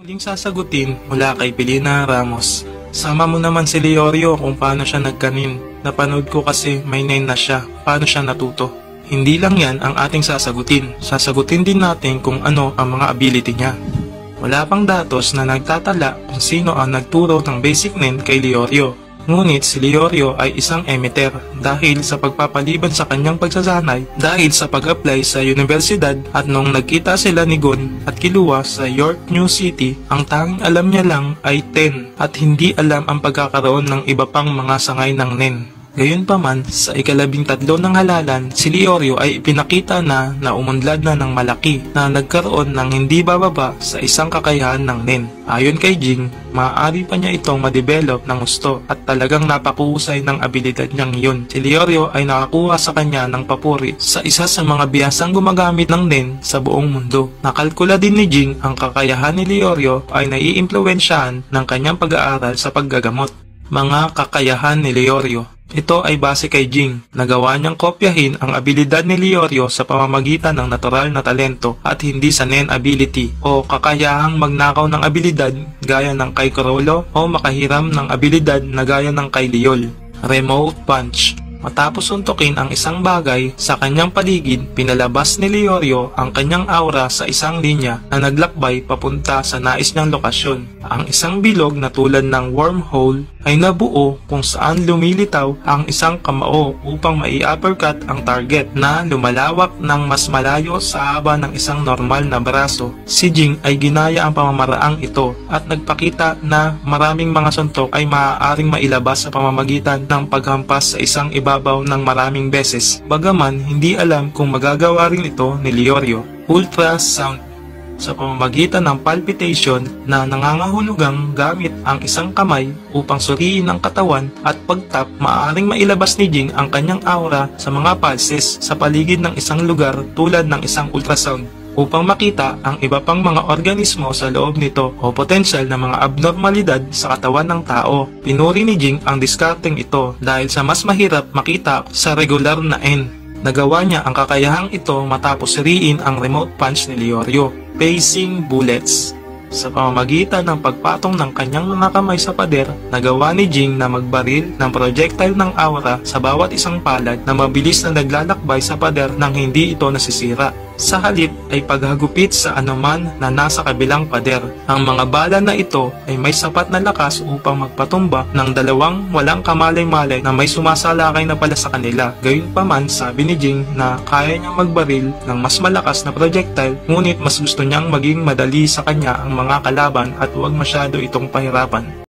Muling sasagutin mula kay Pilina Ramos. Sama mo naman si Leorio kung paano siya nagkanin. Napanood ko kasi may 9 na siya. Paano siya natuto? Hindi lang yan ang ating sasagutin. Sasagutin din natin kung ano ang mga ability niya. Wala pang datos na nagtatala kung sino ang nagturo ng basic nen kay Leorio. Ngunit si Leorio ay isang emitter dahil sa pagpapaliban sa kanyang pagsasanay dahil sa pag-apply sa universidad at nung nagkita sila ni Gon at Killua sa York New City, ang tanging alam niya lang ay 10 at hindi alam ang pagkakaroon ng iba pang mga sangay ng nen. Gayunpaman, sa ika-13 ng halalan, si Leorio ay ipinakita na umunlad na ng malaki na nagkaroon ng hindi bababa sa isang kakayahan ng nen. Ayon kay Jing, maaari pa niya itong ma-develop ng gusto at talagang napakuhusay ng abilidad niyang iyon. Si Leorio ay nakakuha sa kanya ng papuri sa isa sa mga bihasang gumagamit ng nen sa buong mundo. Nakalkula din ni Jing ang kakayahan ni Leorio ay naiimpluwensyahan ng kanyang pag-aaral sa paggagamot. Mga kakayahan ni Leorio. Ito ay base kay Jing. Nagawa niyang kopyahin ang abilidad ni Leorio sa pamamagitan ng natural na talento at hindi sa nen ability o kakayahang magnakaw ng abilidad gaya ng kay Chrollo o makahiram ng abilidad na gaya ng kay Liol. Remote Punch. Matapos suntukin ang isang bagay sa kanyang paligid, pinalabas ni Leorio ang kanyang aura sa isang linya na naglakbay papunta sa nais niyang lokasyon. Ang isang bilog na tulad ng wormhole ay nabuo kung saan lumilitaw ang isang kamao upang mai-uppercut ang target na lumalawak ng mas malayo sa haba ng isang normal na braso. Si Jing ay ginaya ang pamamaraang ito at nagpakita na maraming mga suntok ay maaaring mailabas sa pamamagitan ng paghampas sa isang ibabaw ng maraming beses. Bagaman hindi alam kung magagawa rin ito ni Leorio. Ultrasound. Sa pamamagitan ng palpitation na nangangahulugang gamit ang isang kamay upang suriin ang katawan at pagtap, maaaring mailabas ni Jing ang kanyang aura sa mga pulses sa paligid ng isang lugar tulad ng isang ultrasound upang makita ang iba pang mga organismo sa loob nito o potensyal na mga abnormalidad sa katawan ng tao. Pinuri ni Jing ang diskarteng ito dahil sa mas mahirap makita sa regular na N. Nagawa niya ang kakayahang ito matapos suriin ang remote punch ni Leorio. Pacing bullets. Sa pamamagitan ng pagpatong ng kanyang mga kamay sa pader, nagawa ni Jing na magbaril ng projectile ng aura sa bawat isang palad na mabilis na naglalakbay sa pader nang hindi ito nasisira. Sa halip ay paghagupit sa anuman na nasa kabilang pader. Ang mga bala na ito ay may sapat na lakas upang magpatumba ng dalawang walang kamalay-malay na may sumasalakay na pala sa kanila. Gayunpaman, sabi ni Jing na kaya niyang magbaril ng mas malakas na projectile, ngunit mas gusto niyang maging madali sa kanya ang mga kalaban at huwag masyado itong pahirapan.